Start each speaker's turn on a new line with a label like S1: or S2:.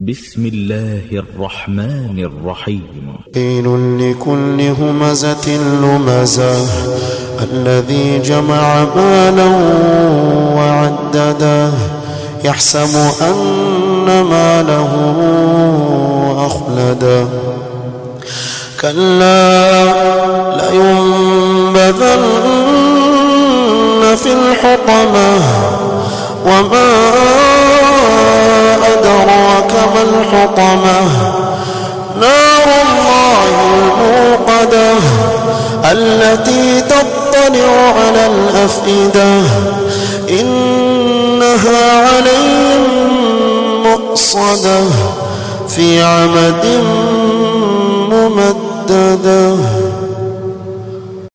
S1: بسم الله الرحمن الرحيم.
S2: ويل لكل همزة لمزة الذي جمع مالا وعدده يحسب أن ماله أخلده كلا لينبذن في الحطمة وما أدراك ما الحطمة نار الله الموقدة التي تطلع على الأفئدة إنها عليهم مؤصدة في عمد ممددة.